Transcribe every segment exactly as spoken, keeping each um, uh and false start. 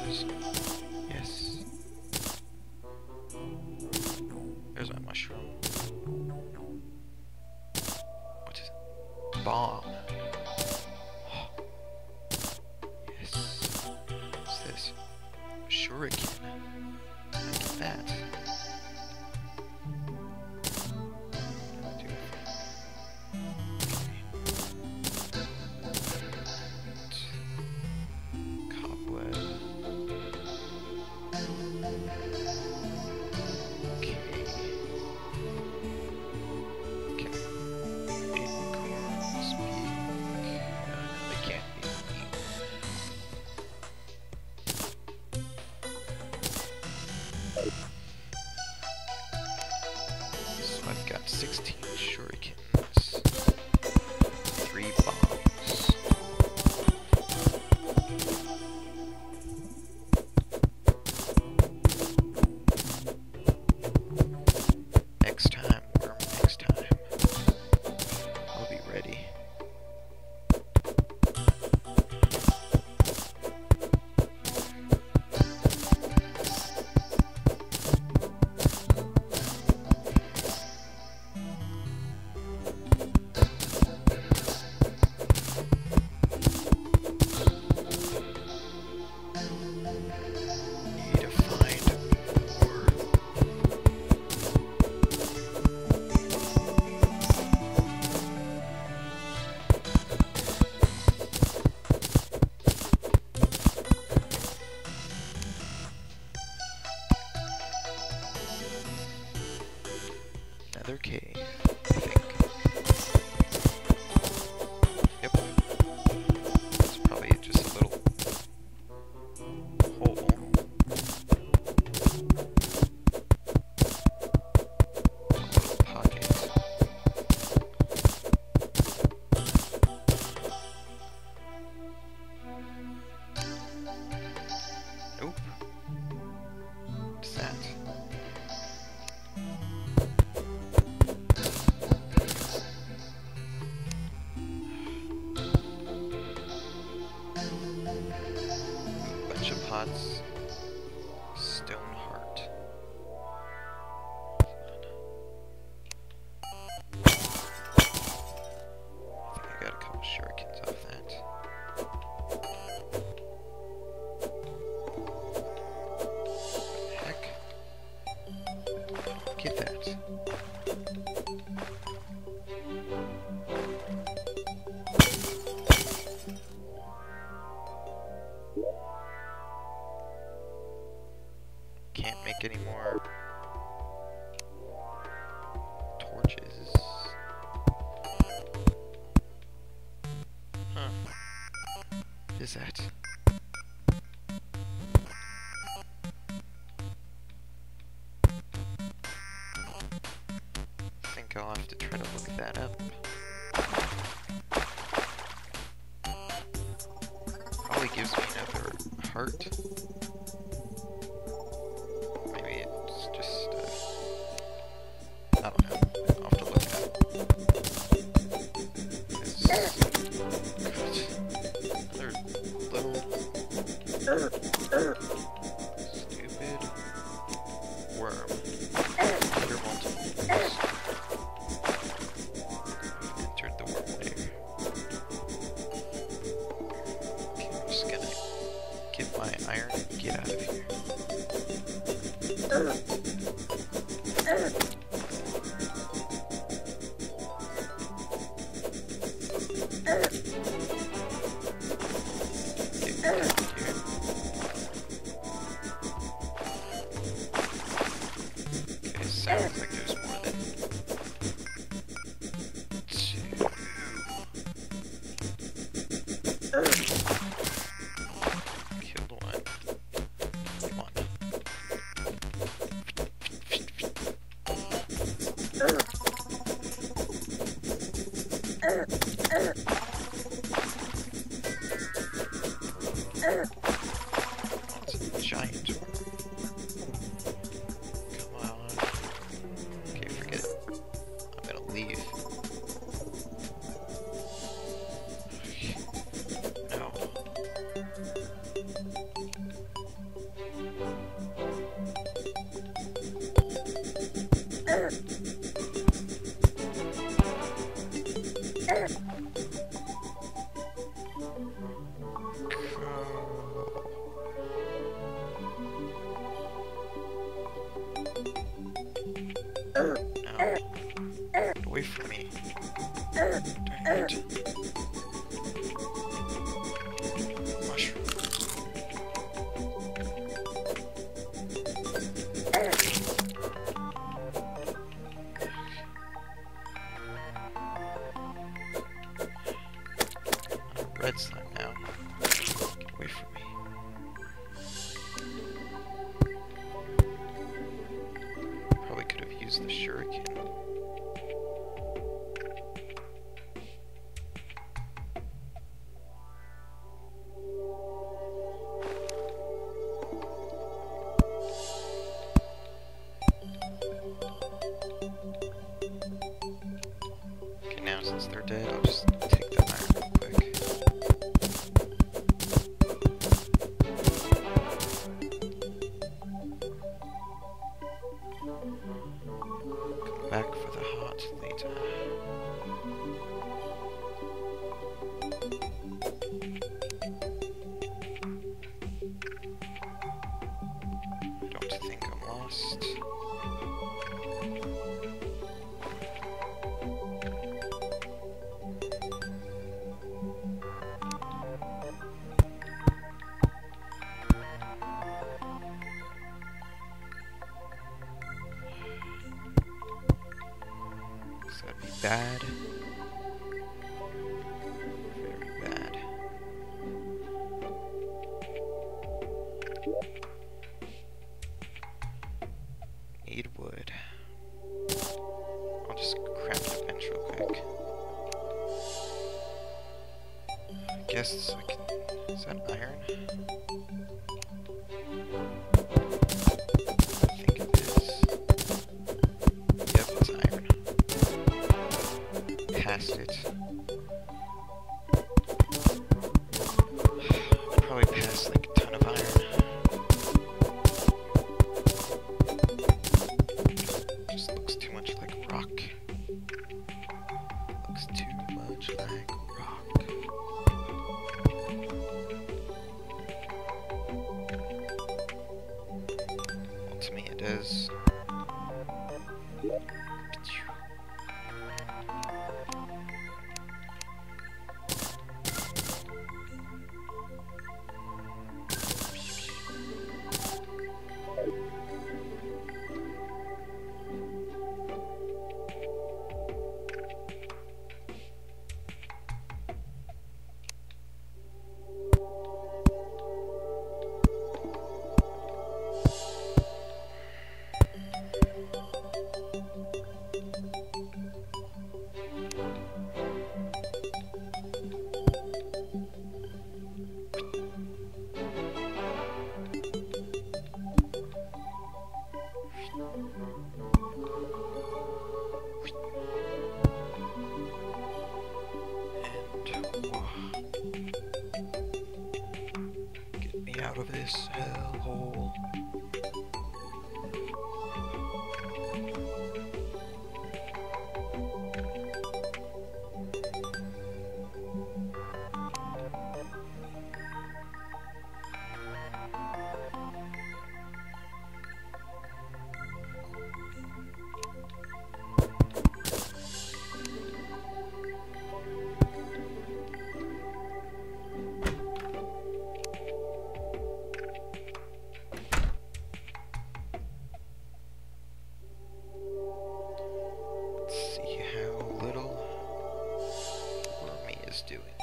torches. Yes. There's my mushroom. What is it? Bomb. Yes. What's this? Shuriken. Look at that. I've got sixteen shurikens, three bombs. Next time, worm, next time. I'll be ready. Another cave, I think. Yep. It's probably just a little hole. A little pocket. Nope. What's that? Bunch of pots. Stone heart. I think I got a couple shurikens off that. Heck. Get that. Can't make any more torches. Huh. What is that? I think I'll have to try to look that up. Probably gives me another heart. I don't know. I'll have to look it up. Another little stupid worm. Another multiples. Entered the worm layer. Okay, I'm just gonna get my iron and get out of here. Okay, sounds like there's more than two. Killed one. Come on. It's a giant one. Come on. Okay, forget it. I'm gonna leave. No. bad. Very bad. Need wood. I'll just craft a bench real quick. I guess I can... Is that iron? I think it is. Yep, it's iron. Past it. Probably past like a ton of iron. Just looks too much like rock. Looks too much like rock. Well, to me it is. Get me out of this hellhole. Doing.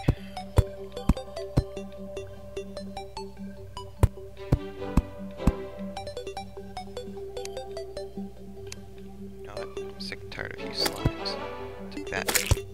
You know what? I'm sick and tired of you slimes. Take that.